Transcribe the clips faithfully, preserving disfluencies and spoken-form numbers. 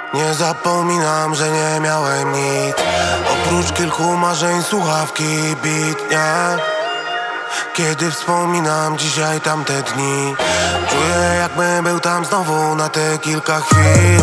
Nie zapominam, że nie miałem nic oprócz kilku marzeń, słuchawki, beat, nie? Kiedy wspominam dzisiaj tamte dni, czuję, jakbym był tam znowu na te kilka chwil.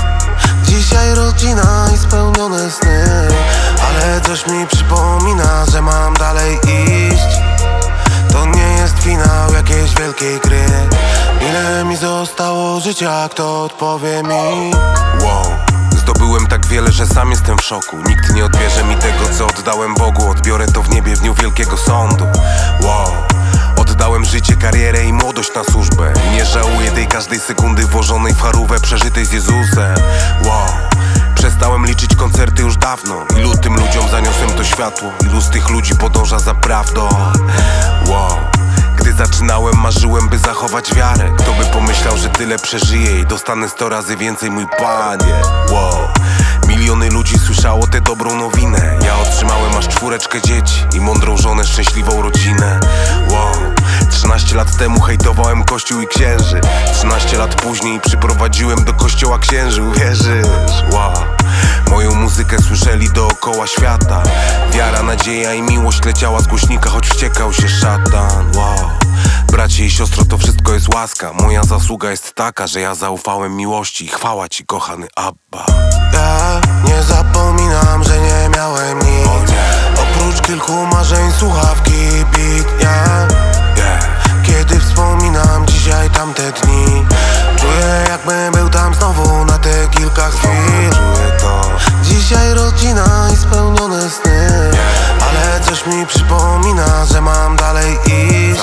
Dzisiaj rodzina i spełnione sny, ale coś mi przypomina, że mam dalej iść. To nie jest finał jakiejś wielkiej gry. Ile mi zostało życia, kto odpowie mi? Wow, zdobyłem tak wiele, że sam jestem w szoku. Nikt nie odbierze mi tego, co oddałem Bogu. Odbiorę to w niebie w dniu wielkiego sądu. Wow, oddałem życie, karierę i młodość na służbę. I nie żałuję tej każdej sekundy włożonej w charówę, przeżytej z Jezusem. Wow, przestałem liczyć koncerty już dawno. Ilu tym ludziom zaniosłem to światło, ilu z tych ludzi podąża za prawdą. Wow, gdy zaczynałem, marzyłem, by zachować wiarę. Kto by pomyślał, że tyle przeżyję i dostanę sto razy więcej, mój Panie. Wow, miliony ludzi słyszało tę dobrą nowinę. Ja otrzymałem aż czwóreczkę dzieci i mądrą żonę, szczęśliwą rodzinę. Wow, trzynaście lat temu hejtowałem kościół i księży. Trzynaście lat później przyprowadziłem do kościoła księży, uwierzysz? Wow, moją muzykę słyszeli dookoła świata. Wiara, nadzieja i miłość leciała z głośnika, choć wściekał się szatan. Wow, bracie i siostro, to wszystko jest łaska. Moja zasługa jest taka, że ja zaufałem miłości. Chwała Ci, kochany Abba. Ja nie zapominam, że nie miałem nic oprócz kilku marzeń, słuchawki, beat, ja. Kiedy wspominam dzisiaj tamte dni, czuję, jakbym był tam znowu na te kilka chwil. Dzisiaj rodzina i spełnione sny, ale coś mi przypomina, że mam dalej iść.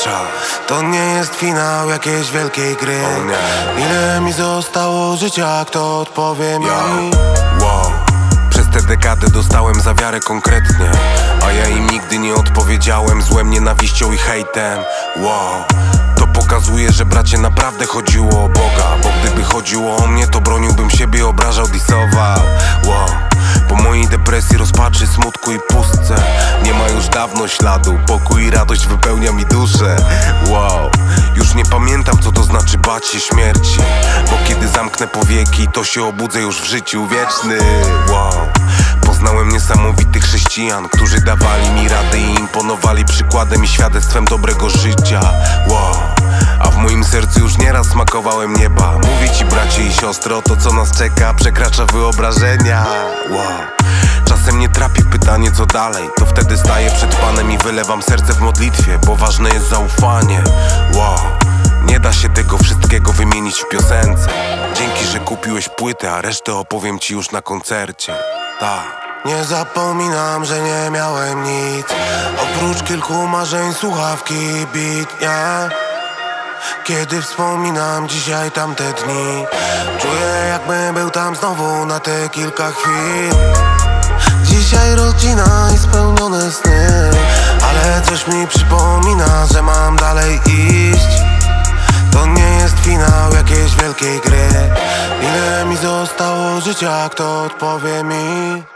To nie jest finał jakiejś wielkiej gry. Ile mi zostało życia, kto odpowie mi? Wow, przez tę dekadę dostałem za wiarę konkretnie, a ja im nigdy nie odpowiedziałem złem, nienawiścią i hejtem. Wow, to pokazuje, że bracie naprawdę chodziło o Boga. Bo gdyby chodziło o mnie, to broniłbym siebie, obrażał, disował. Wow, po mojej depresji, rozpaczy, smutku i pustce nie ma już dawno śladu. Pokój i radość wypełnia mi duszę. Wow, już nie pamiętam, co to znaczy bać się śmierci, bo kiedy zamknę powieki, to się obudzę już w życiu wiecznym. Wow, poznałem niesamowitych chrześcijan, którzy dawali mi radę i imponowali przykładem i świadectwem dobrego życia. Wow, a w moim sercu już nieraz smakowałem nieba. Mówię Ci, bracie i siostro, to co nas czeka przekracza wyobrażenia. Wow, czasem nie trapi pytanie, co dalej. To wtedy staję przed Panem i wylewam serce w modlitwie, bo ważne jest zaufanie. Wow, nie da się tego wszystkiego wymienić w piosence. Dzięki, że kupiłeś płytę, a resztę opowiem Ci już na koncercie. Tak. Nie zapominam, że nie miałem nic oprócz kilku marzeń, słuchawki, beat, ja. Kiedy wspominam dzisiaj tamte dni, czuję, jakbym był tam znowu na te kilka chwil. Dzisiaj rodzina i spełnione sny, ale coś mi przypomina, że mam dalej iść. To nie jest finał jakiejś wielkiej gry. Ile mi zostało życia, kto odpowie mi?